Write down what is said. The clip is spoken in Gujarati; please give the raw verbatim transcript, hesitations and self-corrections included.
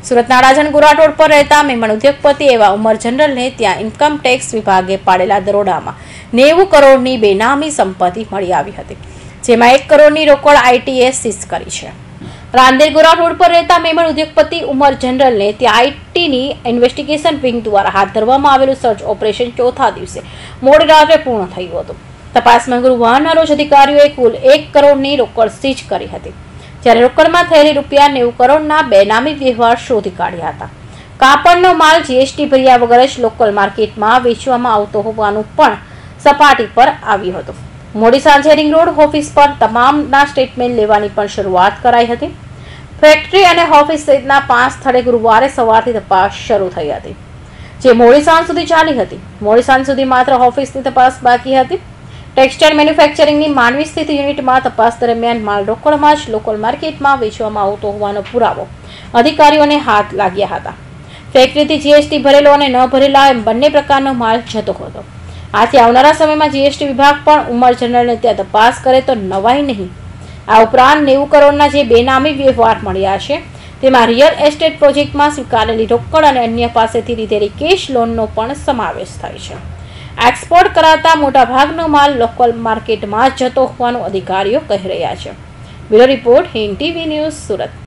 સુરતના રાજનગુરા રોડ પર રહેતા મહેમાન ઉદ્યોગપતિ એવા ઉમર જનરલને ત્યાં ઇન્કમ ટેક્સ વિભાગે પાડેલા દરોડામાં નેવું કરોડની બેનામી સંપત્તિ મળી આવી હતી, જેમાં એક કરોડની રોકડ આઈટીએ સીઝ કરી છે. રાંદેરગુરા રોડ પર રહેતા મહેમાન ઉદ્યોગપતિ ઉમર જનરલને ત્યાં આઈટીની ઇન્વેસ્ટિગેશન વિંગ દ્વારા હાથ ધરવામાં આવેલું સર્ચ ઓપરેશન ચોથા દિવસે મોડી રાત્રે પૂર્ણ થયું હતું. તપાસમાં ગુરુવારના રોજ અધિકારીઓએ કુલ એક કરોડની રોકડ સીઝ કરી હતી, જ્યારે રોકડમાં થયેલી રૂપિયા નેવું કરોડના બેનામી વ્યવહાર શોધી કાઢ્યા હતા. કાપડનો માલ જીએસટી ભર્યા વગર જ લોકલ માર્કેટમાં વેચવામાં આવતો હોવાનું પણ સપાટી પર આવ્યું હતું. મોડી સાંજે રિંગ રોડ ઓફિસ પર તમામના સ્ટેટમેન્ટ લેવાની પણ શરૂઆત કરાઈ હતી. ફેક્ટરી અને ઓફિસ સહિતના પાંચ સ્થળે ગુરુવારે સવારથી તપાસ શરૂ થઈ હતી, જે મોડી સાંજ સુધી ચાલી હતી. મોડી સાંજ સુધી માત્ર ઓફિસની તપાસ બાકી હતી. ટેક્સટાઇલ મેન્યુફેક્ચરિંગની માંડવી સ્થિત યુનિટમાં તપાસ દરમિયાન માલ રોકડમાં જ લોકલ માર્કેટમાં વેચવામાં આવતો હોવાનો પુરાવો અધિકારીઓને હાથ લાગ્યા હતા. ફેક્ટરીથી જીએસટી ભરેલો અને ન ભરેલા એમ બંને પ્રકારનો માલ જતો હતો. આથી આવનારા સમયમાં જીએસટી વિભાગ પણ ઉમર જનરલને ત્યાં તપાસ કરે તો નવાઈ નહીં. આ ઉપરાંત નેવું કરોડના જે બેનામી વ્યવહાર મળ્યા છે, તેમાં રિયલ એસ્ટેટ પ્રોજેક્ટમાં સ્વીકારેલી રોકડ અને અન્ય પાસેથી લીધેલી કેશ લોનનો પણ સમાવેશ થાય છે. એક્સપોર્ટ કરાતા મોટાભાગનો માલ લોકલ માર્કેટમાં જતો હોવાનું અધિકારીઓ કહી રહ્યા છે. Bureau report Hind TV news, Surat.